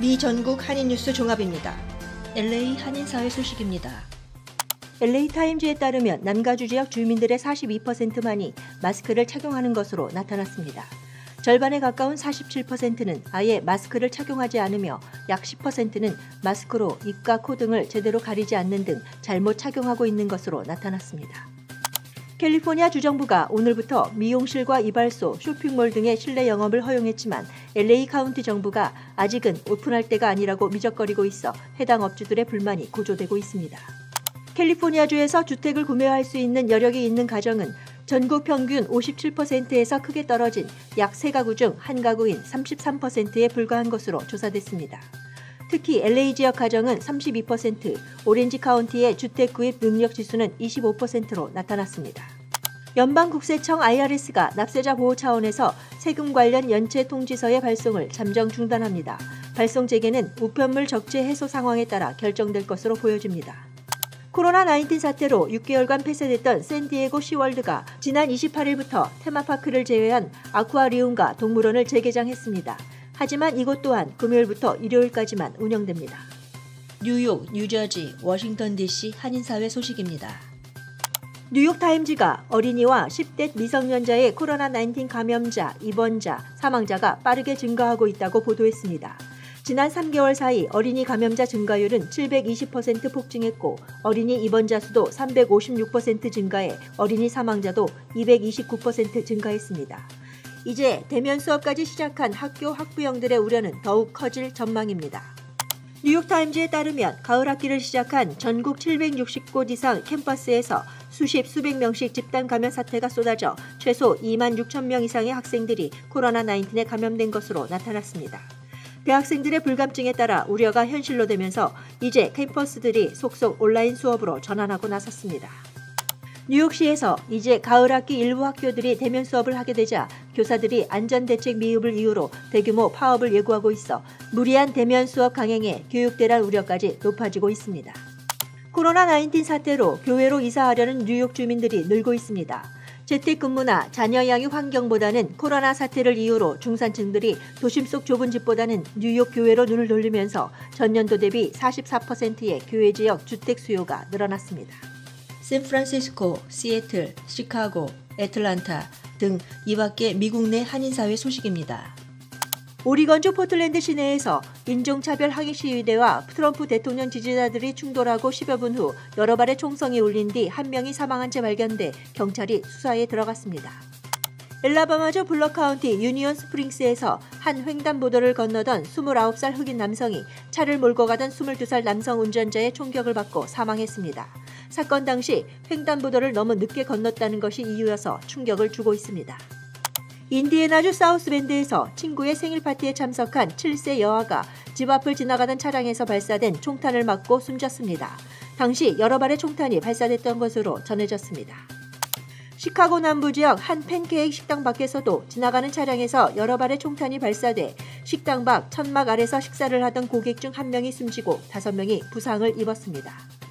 미 전국 한인뉴스 종합입니다. LA 한인사회 소식입니다. LA타임즈에 따르면 남가주 지역 주민들의 42%만이 마스크를 착용하는 것으로 나타났습니다. 절반에 가까운 47%는 아예 마스크를 착용하지 않으며 약 10%는 마스크로 입과 코 등을 제대로 가리지 않는 등 잘못 착용하고 있는 것으로 나타났습니다. 캘리포니아 주정부가 오늘부터 미용실과 이발소, 쇼핑몰 등의 실내 영업을 허용했지만 LA 카운티 정부가 아직은 오픈할 때가 아니라고 미적거리고 있어 해당 업주들의 불만이 고조되고 있습니다. 캘리포니아주에서 주택을 구매할 수 있는 여력이 있는 가정은 전국 평균 57%에서 크게 떨어진 약 3가구 중 1가구인 33%에 불과한 것으로 조사됐습니다. 특히 LA 지역 가정은 32%, 오렌지 카운티의 주택 구입 능력 지수는 25%로 나타났습니다. 연방국세청 IRS가 납세자 보호 차원에서 세금 관련 연체 통지서의 발송을 잠정 중단합니다. 발송 재개는 우편물 적재 해소 상황에 따라 결정될 것으로 보여집니다. 코로나19 사태로 6개월간 폐쇄됐던 샌디에고 시월드가 지난 28일부터 테마파크를 제외한 아쿠아리움과 동물원을 재개장했습니다. 하지만 이곳 또한 금요일부터 일요일까지만 운영됩니다. 뉴욕, 뉴저지, 워싱턴 DC 한인사회 소식입니다. 뉴욕타임즈가 어린이와 10대 미성년자의 코로나19 감염자, 입원자, 사망자가 빠르게 증가하고 있다고 보도했습니다. 지난 3개월 사이 어린이 감염자 증가율은 720% 폭증했고 어린이 입원자 수도 356% 증가해 어린이 사망자도 229% 증가했습니다. 이제 대면 수업까지 시작한 학교 학부형들의 우려는 더욱 커질 전망입니다. 뉴욕타임즈에 따르면 가을 학기를 시작한 전국 760곳 이상 캠퍼스에서 수백 명씩 집단 감염 사태가 쏟아져 최소 2만 6천 명 이상의 학생들이 코로나19에 감염된 것으로 나타났습니다. 대학생들의 불감증에 따라 우려가 현실로 되면서 이제 캠퍼스들이 속속 온라인 수업으로 전환하고 나섰습니다. 뉴욕시에서 이제 가을 학기 일부 학교들이 대면 수업을 하게 되자 교사들이 안전대책 미흡을 이유로 대규모 파업을 예고하고 있어 무리한 대면 수업 강행에 교육대란 우려까지 높아지고 있습니다. 코로나19 사태로 교외로 이사하려는 뉴욕 주민들이 늘고 있습니다. 재택근무나 자녀 양육 환경보다는 코로나 사태를 이유로 중산층들이 도심 속 좁은 집보다는 뉴욕 교외로 눈을 돌리면서 전년도 대비 44%의 교외 지역 주택 수요가 늘어났습니다. 샌프란시스코, 시애틀, 시카고, 애틀란타 등 이밖에 미국 내 한인사회 소식입니다. 오리건주 포틀랜드 시내에서 인종차별 항의 시위대와 트럼프 대통령 지지자들이 충돌하고 10여 분 후 여러 발의 총성이 울린 뒤 한 명이 사망한 채 발견돼 경찰이 수사에 들어갔습니다. 엘라바마주 블럭 카운티 유니온 스프링스에서 한 횡단보도를 건너던 29살 흑인 남성이 차를 몰고 가던 22살 남성 운전자의 총격을 받고 사망했습니다. 사건 당시 횡단보도를 너무 늦게 건넜다는 것이 이유여서 충격을 주고 있습니다. 인디애나주 사우스밴드에서 친구의 생일 파티에 참석한 7세 여아가 집 앞을 지나가던 차량에서 발사된 총탄을 맞고 숨졌습니다. 당시 여러 발의 총탄이 발사됐던 것으로 전해졌습니다. 시카고 남부 지역 한 팬케이크 식당 밖에서도 지나가는 차량에서 여러 발의 총탄이 발사돼 식당 밖 천막 아래서 식사를 하던 고객 중 1명이 숨지고 5명이 부상을 입었습니다.